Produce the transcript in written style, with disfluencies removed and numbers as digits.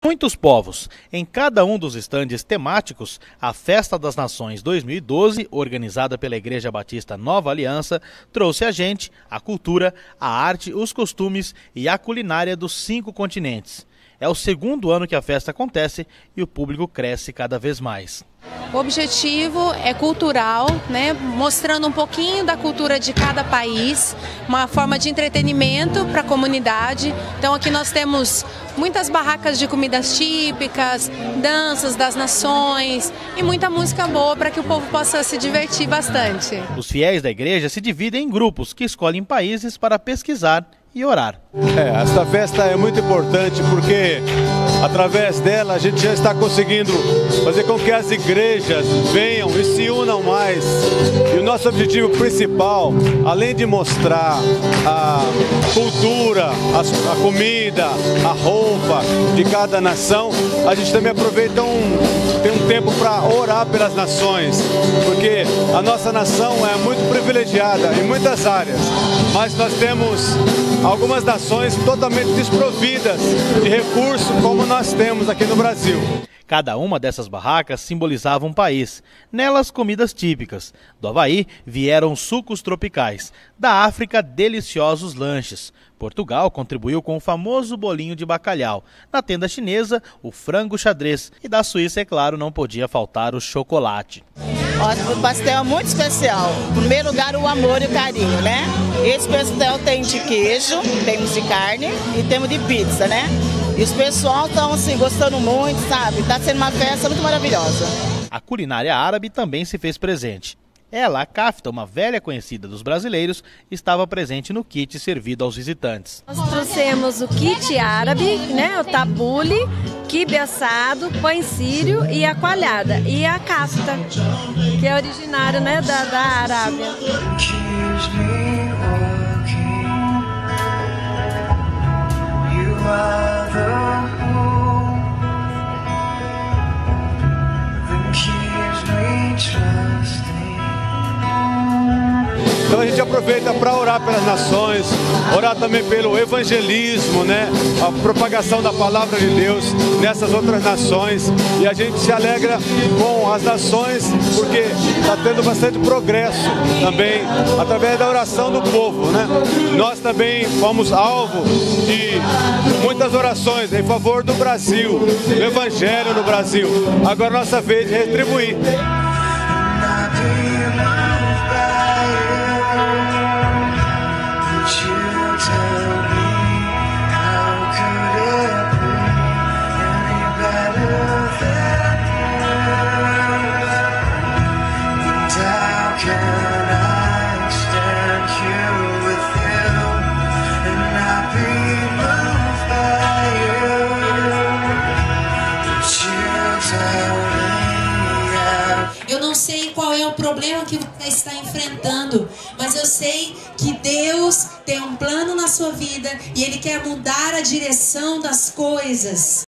Muitos povos. Em cada um dos estandes temáticos, a Festa das Nações 2012, organizada pela Igreja Batista Nova Aliança, trouxe a gente, a cultura, a arte, os costumes e a culinária dos 5 continentes. É o segundo ano que a festa acontece e o público cresce cada vez mais. O objetivo é cultural, né? Mostrando um pouquinho da cultura de cada país, uma forma de entretenimento para a comunidade. Então aqui nós temos muitas barracas de comidas típicas, danças das nações e muita música boa para que o povo possa se divertir bastante. Os fiéis da igreja se dividem em grupos que escolhem países para pesquisar e orar. Esta festa é muito importante porque através dela a gente já está conseguindo fazer com que as igrejas venham e se unam mais. E o nosso objetivo principal, além de mostrar a cultura, a comida, a roupa de cada nação, a gente também aproveita tem um tempo para orar pelas nações, porque a nossa nação é muito privilegiada em muitas áreas, mas nós temos algumas nações totalmente desprovidas de recursos como nós temos aqui no Brasil. Cada uma dessas barracas simbolizava um país. Nelas, comidas típicas. Do Havaí vieram sucos tropicais. Da África, deliciosos lanches. Portugal contribuiu com o famoso bolinho de bacalhau. Na tenda chinesa, o frango xadrez. E da Suíça, é claro, não podia faltar o chocolate. O pastel é muito especial. Em primeiro lugar, o amor e o carinho, né? Esse pastel tem de queijo, temos de carne e temos de pizza, né? E os pessoal estão assim, gostando muito, sabe? Está sendo uma festa muito maravilhosa. A culinária árabe também se fez presente. Ela, a kafta, uma velha conhecida dos brasileiros, estava presente no kit servido aos visitantes. Nós trouxemos o kit árabe, né, o tabule, quibe assado, pão sírio e a coalhada. E a kafta, que é originário, né, da Arábia. Então a gente aproveita para orar pelas nações, orar também pelo evangelismo, né? A propagação da palavra de Deus nessas outras nações. E a gente se alegra com as nações porque está tendo bastante progresso também através da oração do povo, né? Nós também fomos alvo de muitas orações em favor do Brasil, do evangelho no Brasil. Agora é nossa vez de retribuir. Eu não sei qual é o problema que você está enfrentando, mas eu sei que Deus tem um plano na sua vida e Ele quer mudar a direção das coisas.